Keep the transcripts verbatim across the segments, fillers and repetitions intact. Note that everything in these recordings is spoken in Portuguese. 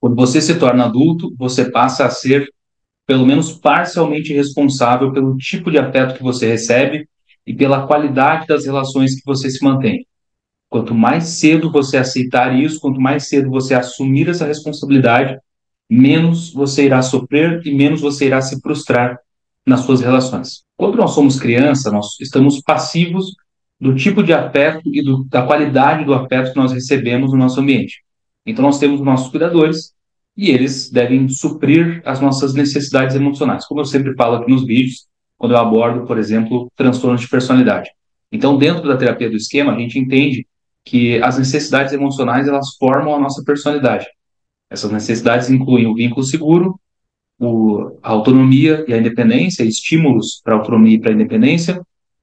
Quando você se torna adulto, você passa a ser, pelo menos parcialmente, responsável pelo tipo de afeto que você recebe e pela qualidade das relações que você se mantém. Quanto mais cedo você aceitar isso, quanto mais cedo você assumir essa responsabilidade, menos você irá sofrer e menos você irá se frustrar nas suas relações. Quando nós somos criança, nós estamos passivos do tipo de afeto e do, da qualidade do afeto que nós recebemos no nosso ambiente. Então, nós temos nossos cuidadores e eles devem suprir as nossas necessidades emocionais. Como eu sempre falo aqui nos vídeos, quando eu abordo, por exemplo, transtornos de personalidade. Então, dentro da terapia do esquema, a gente entende que as necessidades emocionais, elas formam a nossa personalidade. Essas necessidades incluem o vínculo seguro, o, a autonomia e a independência, estímulos para a autonomia e para a independência,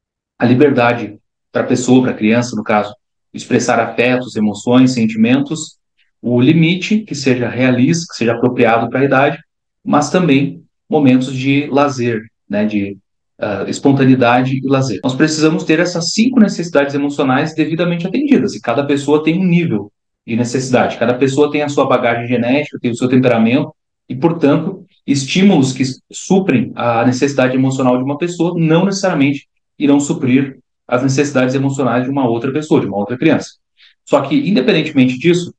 a liberdade para a pessoa, para a criança, no caso, expressar afetos, emoções, sentimentos, o limite que seja realista, que seja apropriado para a idade, mas também momentos de lazer, né, de uh, espontaneidade e lazer. Nós precisamos ter essas cinco necessidades emocionais devidamente atendidas, e cada pessoa tem um nível de necessidade, cada pessoa tem a sua bagagem genética, tem o seu temperamento, e, portanto, estímulos que suprem a necessidade emocional de uma pessoa não necessariamente irão suprir as necessidades emocionais de uma outra pessoa, de uma outra criança. Só que, independentemente disso,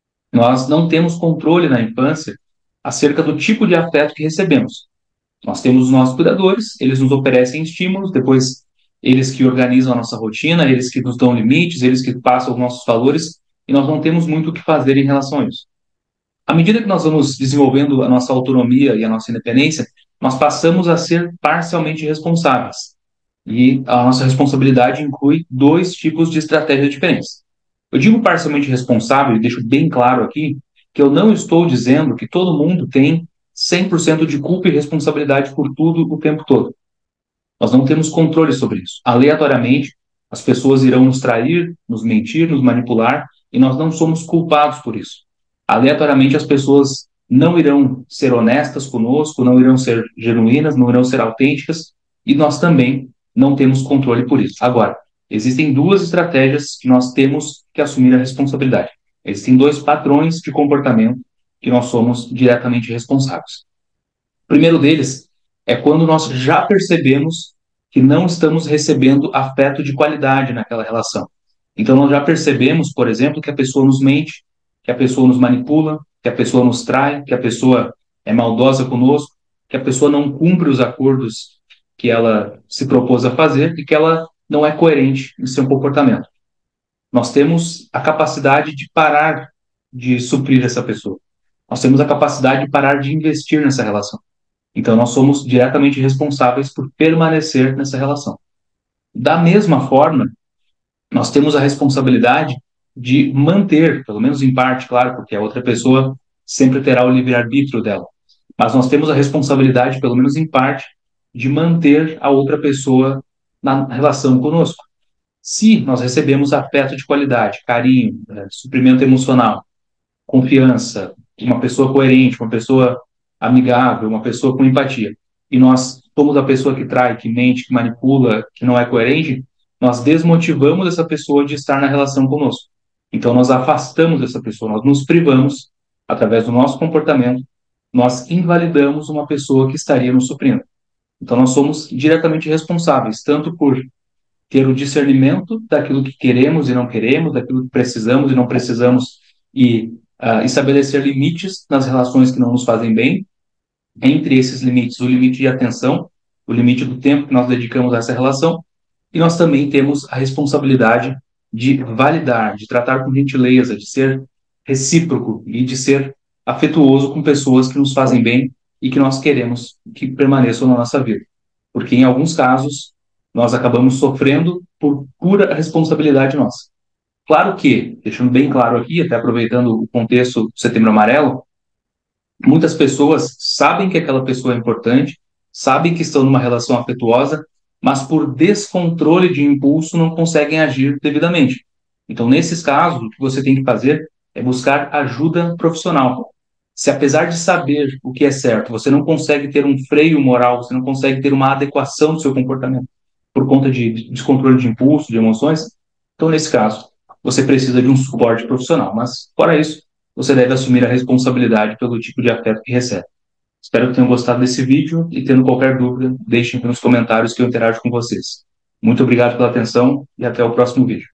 nós não temos controle na infância acerca do tipo de afeto que recebemos. Nós temos os nossos cuidadores, eles nos oferecem estímulos, depois eles que organizam a nossa rotina, eles que nos dão limites, eles que passam os nossos valores, e nós não temos muito o que fazer em relação a isso. À medida que nós vamos desenvolvendo a nossa autonomia e a nossa independência, nós passamos a ser parcialmente responsáveis. E a nossa responsabilidade inclui dois tipos de estratégias diferentes. Eu digo parcialmente responsável e deixo bem claro aqui que eu não estou dizendo que todo mundo tem cem por cento de culpa e responsabilidade por tudo o tempo todo. Nós não temos controle sobre isso. Aleatoriamente, as pessoas irão nos trair, nos mentir, nos manipular, e nós não somos culpados por isso. Aleatoriamente, as pessoas não irão ser honestas conosco, não irão ser genuínas, não irão ser autênticas, e nós também não temos controle por isso. Agora, existem duas estratégias que nós temos que assumir a responsabilidade. Existem dois padrões de comportamento que nós somos diretamente responsáveis. O primeiro deles é quando nós já percebemos que não estamos recebendo afeto de qualidade naquela relação. Então, nós já percebemos, por exemplo, que a pessoa nos mente, que a pessoa nos manipula, que a pessoa nos trai, que a pessoa é maldosa conosco, que a pessoa não cumpre os acordos que ela se propôs a fazer e que ela não é coerente em seu comportamento. Nós temos a capacidade de parar de suprir essa pessoa. Nós temos a capacidade de parar de investir nessa relação. Então, nós somos diretamente responsáveis por permanecer nessa relação. Da mesma forma, nós temos a responsabilidade de manter, pelo menos em parte, claro, porque a outra pessoa sempre terá o livre-arbítrio dela, mas nós temos a responsabilidade, pelo menos em parte, de manter a outra pessoa na relação conosco. Se nós recebemos afeto de qualidade, carinho, né, suprimento emocional, confiança, uma pessoa coerente, uma pessoa amigável, uma pessoa com empatia, e nós somos a pessoa que trai, que mente, que manipula, que não é coerente, nós desmotivamos essa pessoa de estar na relação conosco. Então, nós afastamos essa pessoa, nós nos privamos, através do nosso comportamento, nós invalidamos uma pessoa que estaria nos suprindo. Então, nós somos diretamente responsáveis, tanto por ter o discernimento daquilo que queremos e não queremos, daquilo que precisamos e não precisamos, e uh, estabelecer limites nas relações que não nos fazem bem. Entre esses limites, o limite de atenção, o limite do tempo que nós dedicamos a essa relação, e nós também temos a responsabilidade de validar, de tratar com gentileza, de ser recíproco e de ser afetuoso com pessoas que nos fazem bem e que nós queremos que permaneçam na nossa vida. Porque, em alguns casos, nós acabamos sofrendo por pura responsabilidade nossa. Claro que, deixando bem claro aqui, até aproveitando o contexto do Setembro Amarelo, muitas pessoas sabem que aquela pessoa é importante, sabem que estão numa relação afetuosa, mas por descontrole de impulso não conseguem agir devidamente. Então, nesses casos, o que você tem que fazer é buscar ajuda profissional. Se apesar de saber o que é certo, você não consegue ter um freio moral, você não consegue ter uma adequação do seu comportamento por conta de descontrole de impulso, de emoções, então, nesse caso, você precisa de um suporte profissional. Mas, fora isso, você deve assumir a responsabilidade pelo tipo de afeto que recebe. Espero que tenham gostado desse vídeo e, tendo qualquer dúvida, deixem nos comentários que eu interajo com vocês. Muito obrigado pela atenção e até o próximo vídeo.